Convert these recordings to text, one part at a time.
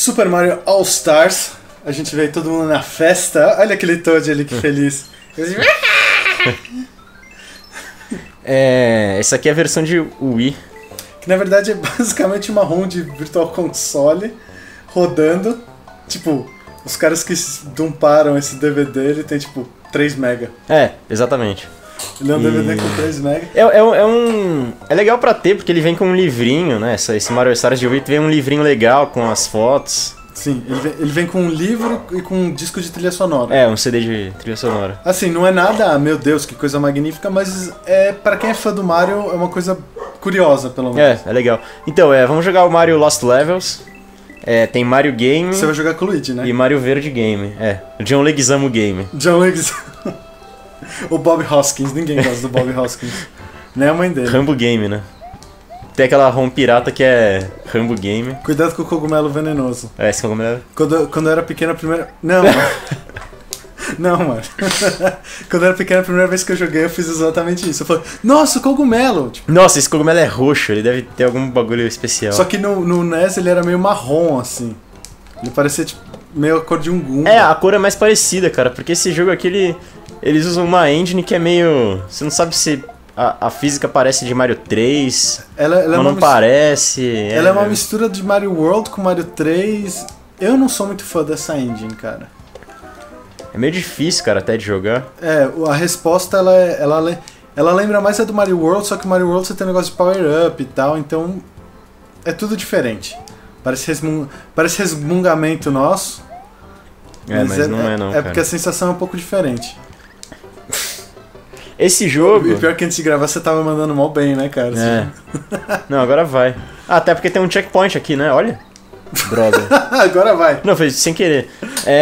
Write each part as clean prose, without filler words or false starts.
Super Mario All Stars. A gente veio todo mundo na festa. Olha aquele Toad ali, que feliz. Essa aqui é a versão de Wii. Que na verdade é basicamente uma ROM de Virtual Console rodando. Tipo, os caras que dumparam esse DVD, ele tem tipo 3 mega. Exatamente. Ele é um DVD com 3 mega. É legal pra ter, porque ele vem com um livrinho, né? Esse Mario Stars de Wii vem um livrinho legal com as fotos. Sim, ele vem com um livro e com um disco de trilha sonora. Um CD de trilha sonora. Assim, não é nada, meu Deus, que coisa magnífica, mas pra quem é fã do Mario, é uma coisa curiosa, pelo menos. É legal. Então, vamos jogar o Mario Lost Levels. Tem Mario Game. Você vai jogar com o Luigi, né? E Mario Verde Game. O John Leguizamo Game. John Leguizamo. O Bob Hoskins, ninguém gosta do Bob Hoskins. Nem a mãe dele. Rambo Game, né? Tem aquela ROM pirata que é Rambo Game. Cuidado com o cogumelo venenoso. Esse cogumelo... Quando eu era pequeno, a primeira... Não, mano. Não, mano. Quando eu era pequeno, a primeira vez que eu joguei, eu fiz exatamente isso. Eu falei, nossa, o cogumelo! Tipo, nossa, esse cogumelo é roxo, ele deve ter algum bagulho especial. Só que no NES ele era meio marrom, assim. Ele parecia, tipo, meio a cor de um Goomba. A cor é mais parecida, cara, porque esse jogo aqui, eles usam uma engine que é meio... Você não sabe se... A física parece de Mario 3, mas não parece. Ela é uma mistura de Mario World com Mario 3. Eu não sou muito fã dessa engine, cara. É meio difícil, cara, até de jogar. A resposta, ela lembra mais a do Mario World, só que o Mario World você tem um negócio de power-up e tal, então é tudo diferente. Parece resmungamento nosso. Mas não é não, cara. Porque a sensação é um pouco diferente. Esse jogo... E pior que antes de gravar você tava mandando mal bem, né, cara? Não, agora vai. Até porque tem um checkpoint aqui, né? Olha. Droga. Agora vai. Não, foi sem querer.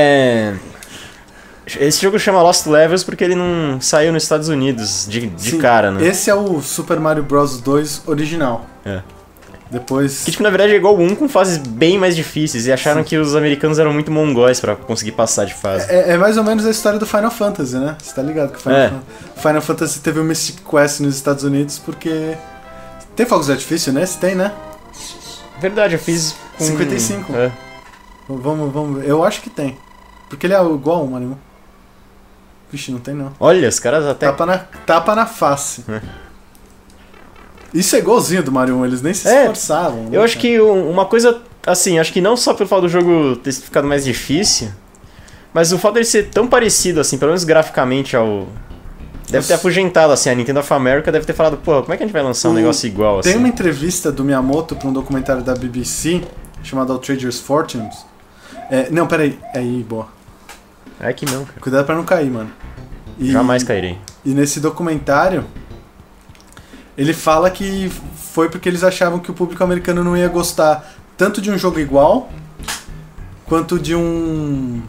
Esse jogo chama Lost Levels porque ele não saiu nos Estados Unidos de cara, né? Esse é o Super Mario Bros. 2 original. Depois... Que, tipo, na verdade é igual o 1 com fases bem mais difíceis. E acharam que os americanos eram muito mongóis pra conseguir passar de fase. É mais ou menos a história do Final Fantasy, né? Você tá ligado que o Final Fantasy teve o Mystic Quest nos Estados Unidos porque... Tem fogos de artifício nesse? Tem, né? Verdade, eu fiz com... 55. Vamos ver. Eu acho que tem. Porque ele é igual ao Mario 1. Vixe, não tem não. Olha, os caras até... Tapa na face. Isso é igualzinho do Mario 1, eles nem se esforçavam. Né, eu acho que uma coisa, assim, acho que não só pelo fato do jogo ter ficado mais difícil, mas o fato dele ser tão parecido, assim, pelo menos graficamente ao... Deve ter afugentado, assim, a Nintendo of America deve ter falado, pô, como é que a gente vai lançar um negócio igual, assim? Tem uma entrevista do Miyamoto pra um documentário da BBC, chamado Outrageous Fortunes. Não, peraí. Aí, boa. É que não, cara. Cuidado pra não cair, mano. Jamais cairei. E nesse documentário... Ele fala que foi porque eles achavam que o público americano não ia gostar tanto de um jogo igual, quanto de um...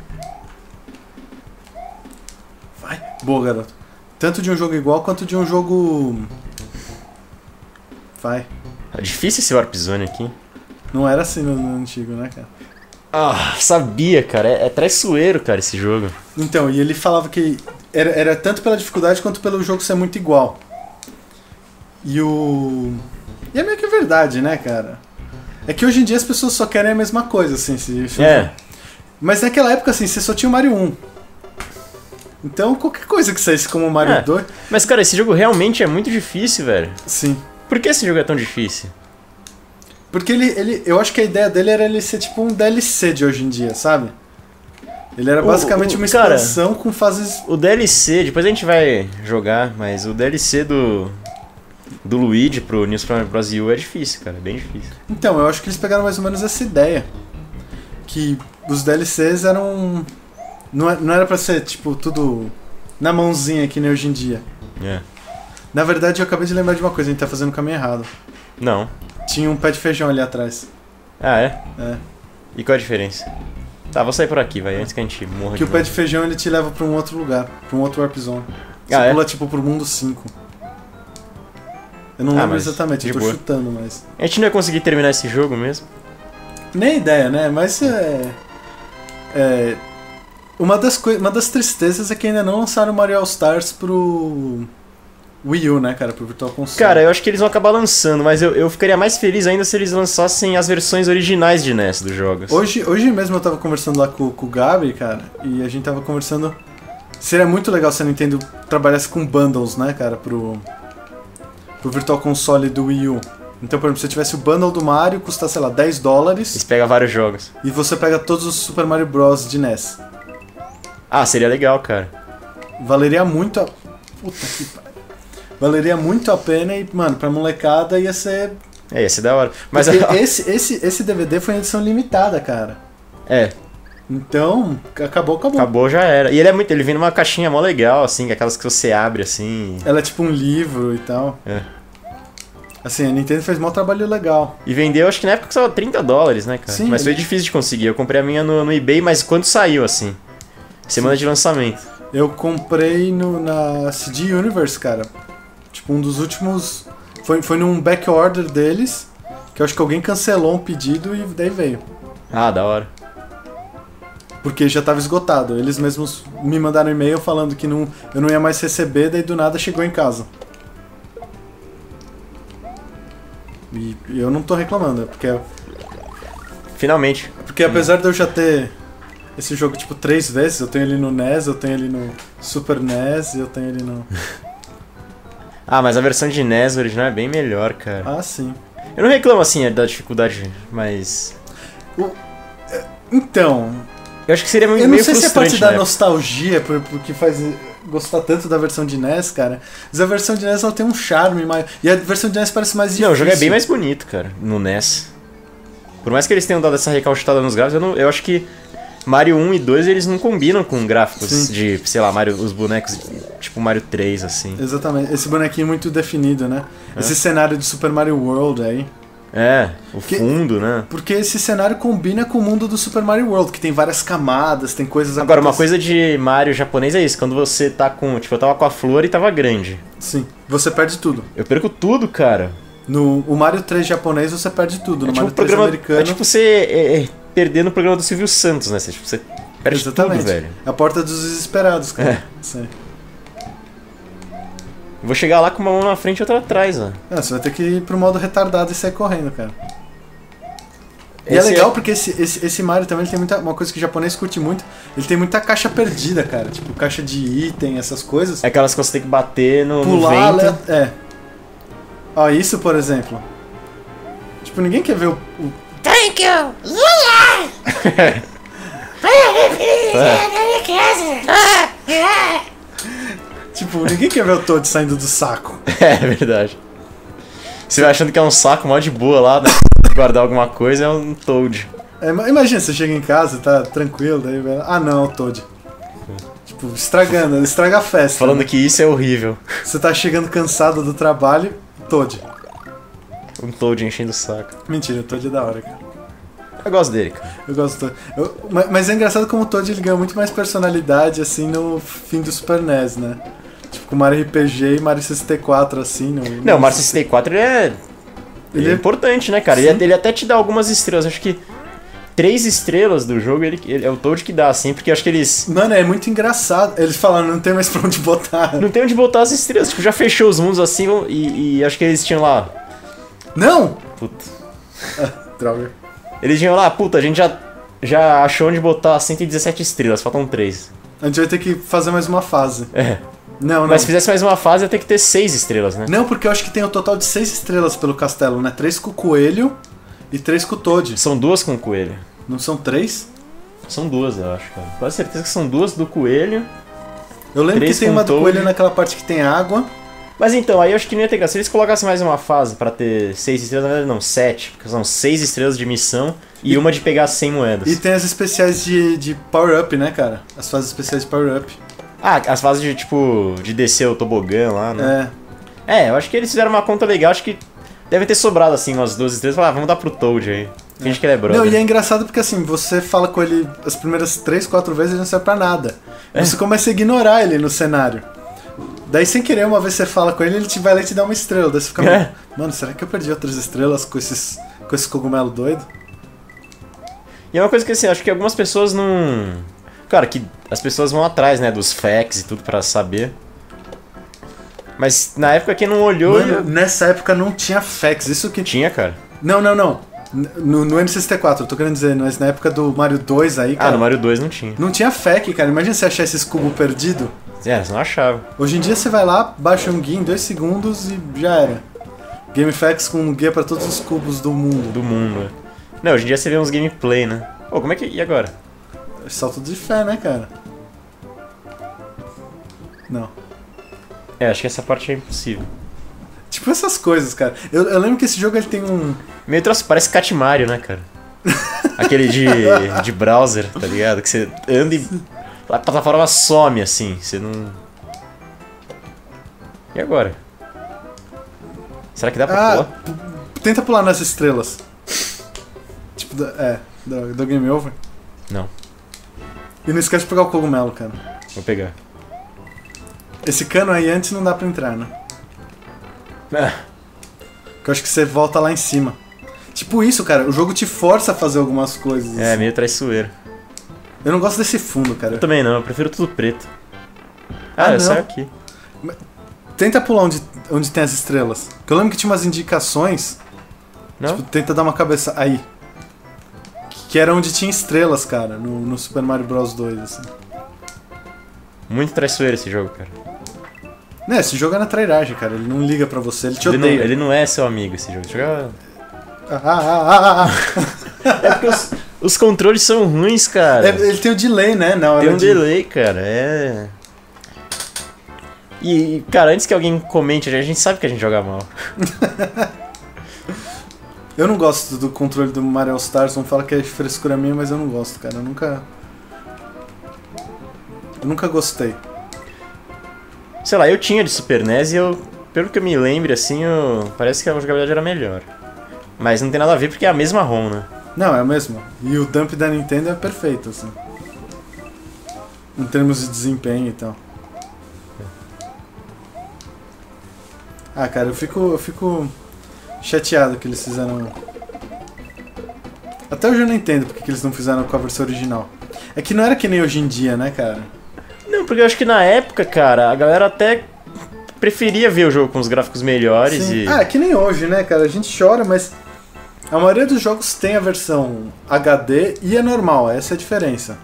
Vai, boa, garoto. Tanto de um jogo igual, quanto de um jogo... Vai. É difícil esse Warp Zone aqui. Não era assim no antigo, né, cara? Sabia, cara. É traiçoeiro, cara, esse jogo. Então, e ele falava que era tanto pela dificuldade, quanto pelo jogo ser muito igual. E é meio que verdade, né, cara? É que hoje em dia as pessoas só querem a mesma coisa, assim. Mas naquela época, assim, você só tinha o Mario 1. Então, qualquer coisa que saísse como o Mario 2... Mas, cara, esse jogo realmente é muito difícil, velho. Sim. Por que esse jogo é tão difícil? Porque eu acho que a ideia dele era ele ser tipo um DLC de hoje em dia, sabe? Ele era basicamente uma expansão com fases... O DLC, depois a gente vai jogar, mas o DLC do Luigi pro New Super Mario Bros. U é difícil, cara, bem difícil. Então, eu acho que eles pegaram mais ou menos essa ideia. Que os DLCs eram... Não era pra ser, tipo, tudo na mãozinha que nem hoje em dia. Na verdade, eu acabei de lembrar de uma coisa, a gente tá fazendo o caminho errado. Não. Tinha um pé de feijão ali atrás. Ah, é? E qual a diferença? Tá, vou sair por aqui, vai, antes que a gente morra. Que o pé de feijão ele te leva pra um outro lugar, pra um outro Warp Zone. Você pula tipo pro mundo 5. Eu não lembro exatamente, eu tô chutando, mas... A gente não ia conseguir terminar esse jogo mesmo? Nem ideia, né? Mas uma das tristezas é que ainda não lançaram Mario All Stars Wii U, né, cara, pro Virtual Console. Cara, eu acho que eles vão acabar lançando, mas eu ficaria mais feliz ainda se eles lançassem as versões originais de NES dos jogos. Hoje mesmo eu tava conversando lá com o Gabi, cara, e a gente tava conversando... Seria muito legal se a Nintendo trabalhasse com bundles, né, cara, pro Virtual Console do Wii U. Então, por exemplo, se você tivesse o bundle do Mario, custa, sei lá, $10. Eles pegam vários jogos. E você pega todos os Super Mario Bros. De NES. Ah, seria legal, cara. Valeria muito a... Puta que pariu. Valeria muito a pena e, mano, pra molecada ia ser... Ia ser da hora. Mas esse DVD foi em edição limitada, cara. É. Então, acabou. Acabou, já era. E ele vem numa caixinha mó legal, assim, aquelas que você abre, assim... Ela é tipo um livro e tal. É. Assim, a Nintendo fez um trabalho legal. E vendeu, acho que na época custava $30, né, cara? Sim, mas foi difícil de conseguir. Eu comprei a minha no eBay, mas quando saiu, assim. Semana de lançamento. Eu comprei na CD Universe, cara. Tipo, um dos últimos... Foi num back order deles, que eu acho que alguém cancelou um pedido e daí veio. Ah, da hora. Porque já tava esgotado. Eles mesmos me mandaram e-mail falando que eu não ia mais receber, daí do nada chegou em casa. E eu não tô reclamando, porque... Finalmente. Porque apesar de eu já ter esse jogo, tipo, 3 vezes, eu tenho ele no NES, eu tenho ele no Super NES e eu tenho ele no... Ah, mas a versão de NES original é bem melhor, cara. Ah, sim. Eu não reclamo, assim, da dificuldade, mas... Então... Eu acho que seria meio frustrante, frustrante, eu não sei se é parte da né? nostalgia, porque faz gostar tanto da versão de NES, cara. Mas a versão de NES ela tem um charme maior. E a versão de NES parece mais difícil. Não, o jogo é bem mais bonito, cara, no NES. Por mais que eles tenham dado essa recalchutada nos gráficos, eu acho que Mario 1 e 2 eles não combinam com gráficos de, sei lá, os bonecos tipo Mario 3, assim. Exatamente, esse bonequinho muito definido, né? Esse cenário de Super Mario World aí. É, fundo, né? Porque esse cenário combina com o mundo do Super Mario World, que tem várias camadas, tem coisas... Agora, uma coisa de Mario japonês é isso, quando você tá com... Tipo, eu tava com a flor e tava grande. Sim, você perde tudo. Eu perco tudo, cara. O Mario 3 japonês você perde tudo, no tipo Mario 3 americano... É tipo você perder no programa do Silvio Santos, né? Tipo, você perde tudo, velho. A porta dos desesperados, cara. É. Sim. Eu vou chegar lá com uma mão na frente e outra atrás, ó. Você vai ter que ir pro modo retardado e sair correndo, cara. E é legal porque esse Mario também ele tem uma coisa que o japonês curte muito. Ele tem muita caixa perdida, cara. Tipo, caixa de item, essas coisas. É aquelas que você tem que bater no pular, vento. Ó, isso, por exemplo. Tipo, ninguém quer ver o... Thank you! Yeah! Tipo, ninguém quer ver o Toad saindo do saco. É verdade. Você vai achando que é um saco mó de boa lá, né? Guardar alguma coisa, é um Toad. Imagina, você chega em casa, tá tranquilo, daí vai... Ah não, é o Toad. Tipo, estraga a festa. Falando né? que isso é horrível. Você tá chegando cansado do trabalho, Toad. Um Toad enchendo o saco. Mentira, o Toad é da hora, cara. Eu gosto dele, cara. Eu gosto do Toad. Mas é engraçado como o Toad ele ganha muito mais personalidade, assim, no fim do Super NES, né? Tipo, com Mario RPG e Mario 64, assim. Não, o Mario 64 ele é importante, né, cara? Ele até te dá algumas estrelas. Acho que 3 estrelas do jogo ele é o Toad que dá, assim, porque eu acho que eles... Mano, é muito engraçado. Eles falaram, não tem mais pra onde botar. Não tem onde botar as estrelas. Tipo, já fechou os mundos assim e acho que eles tinham lá... Não! Puta. Droga. Eles tinham lá, puta, a gente já achou onde botar 117 estrelas, faltam 3. A gente vai ter que fazer mais uma fase. É. Não. Mas se fizesse mais uma fase, ia ter que ter 6 estrelas, né? Não, porque eu acho que tem um total de 6 estrelas pelo castelo, né? 3 com o coelho e 3 com o Toad. São 2 com o coelho. Não são 3? São 2, eu acho, cara. Quase certeza que são 2 do coelho. Eu lembro que tem uma do Toad. coelho naquela parte que tem água. Mas então, aí eu acho que não ia ter graça. Se eles colocassem mais uma fase pra ter 6 estrelas, na verdade não, 7. Porque são 6 estrelas de missão e uma de pegar 100 moedas. E tem as especiais de power-up, né, cara? As fases especiais de power-up. Ah, as fases de, tipo, de descer o tobogã lá, né? É. Eu acho que eles fizeram uma conta legal. Acho que deve ter sobrado, assim, umas 12 estrelas. Falaram, vamos dar pro Toad aí. Finge que ele é brother. Não, e é engraçado porque assim, você fala com ele as primeiras 3, 4 vezes ele não serve pra nada. Você começa a ignorar ele no cenário. Daí, sem querer, uma vez você fala com ele, ele vai lá e te dá uma estrela. Daí você fica, mano, será que eu perdi outras estrelas com esse cogumelo doido? E é uma coisa que, assim, acho que algumas pessoas não... Cara, que as pessoas vão atrás, né, dos facts e tudo pra saber. Mas na época quem não olhou... Mano, nessa época não tinha fax, isso que... Tinha, cara. Não. No N64, eu tô querendo dizer, mas na época do Mario 2 aí, cara... Ah, no Mario 2 não tinha. Não tinha FAQ, cara. Imagina você achar esses cubos perdidos. Você não achava. Hoje em dia você vai lá, baixa um guia em 2 segundos e já era. GameFAQs com guia pra todos os cubos do mundo. Do mundo, é. Não, hoje em dia você vê uns gameplay, né? Pô, como é que... E agora? Salto de fé, né, cara? Não. Acho que essa parte é impossível. Tipo essas coisas, cara. Eu lembro que esse jogo ele tem um... Meio troço, parece Cat Mario, né, cara? Aquele de browser, tá ligado? Que você anda e a plataforma some, assim. Você não... E agora? Será que dá pra pular? Tenta pular nas estrelas. Tipo, do Game Over. Não. E não esquece de pegar o cogumelo, cara. Vou pegar. Esse cano aí antes não dá pra entrar, né? Que eu acho que você volta lá em cima. Tipo isso, cara. O jogo te força a fazer algumas coisas. É, meio traiçoeiro. Eu não gosto desse fundo, cara. Eu também não, eu prefiro tudo preto. Ah, eu não. saio aqui. Tenta pular onde tem as estrelas. Que eu lembro que tinha umas indicações. Não? Tipo, tenta dar uma cabeça. Aí. Que era onde tinha estrelas, cara. No Super Mario Bros 2, assim. Muito traiçoeiro esse jogo, cara. Né, esse jogo é na trairagem, cara. Ele não liga pra você, ele te odeia. Ele não é seu amigo, esse jogo. Esse jogo É porque os controles são ruins, cara. ele tem o delay, né? Na hora Tem um delay, cara. E, cara, antes que alguém comente, a gente sabe que a gente joga mal. Eu não gosto do controle do Mario All Stars. Vão falar que é frescura minha, mas eu não gosto, cara. Eu nunca gostei. Sei lá, eu tinha de Super NES e pelo que eu me lembro, assim, parece que a jogabilidade era melhor. Mas não tem nada a ver porque é a mesma ROM, né? Não, é a mesma. E o dump da Nintendo é perfeito, assim. Em termos de desempenho e tal. Ah, cara, eu fico chateado que eles fizeram... Até hoje eu não entendo porque que eles não fizeram com a versão original. É que não era que nem hoje em dia, né, cara? Não, porque eu acho que na época, cara, a galera até preferia ver o jogo com os gráficos melhores. Sim. E... Ah, é que nem hoje, né, cara? A gente chora, mas a maioria dos jogos tem a versão HD e é normal, essa é a diferença.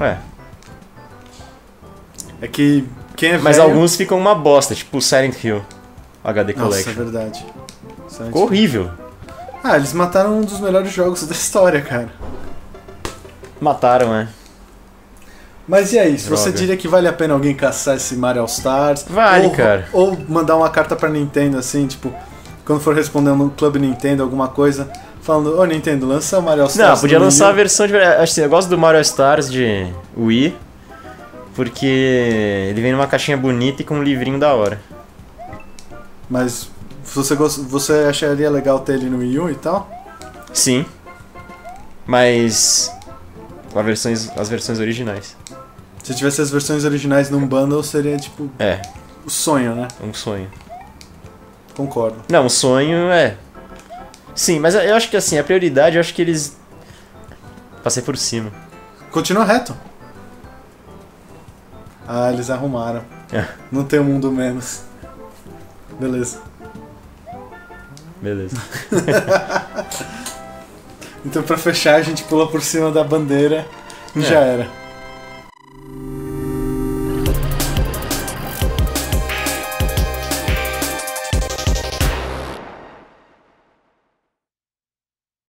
É que quem é Mas velho... alguns ficam uma bosta, tipo Silent Hill HD Collection. Nossa, é verdade. Ficou horrível. Ah, eles mataram um dos melhores jogos da história, cara. Mataram, né? Mas e aí, se Droga. você diria que vale a pena alguém caçar esse Mario All Stars? Vale, cara. Ou mandar uma carta pra Nintendo, assim, tipo, quando for respondendo no Clube Nintendo alguma coisa, falando, ô Nintendo, lança o Mario All Stars. Não, podia no lançar Wii a versão de... Assim, eu gosto do Mario All Stars de Wii, porque ele vem numa caixinha bonita e com um livrinho da hora. Mas você acharia legal ter ele no Wii U e tal? Sim. Mas... com as versões originais. Se tivesse as versões originais num bundle, seria tipo... o sonho, né? Um sonho. Concordo. Não, um sonho é... Sim, mas eu acho que assim, a prioridade, eu acho que eles... Passei por cima. Continua reto. Ah, eles arrumaram. Não tem um mundo menos. Beleza. Beleza. Então pra fechar, a gente pula por cima da bandeira e já era.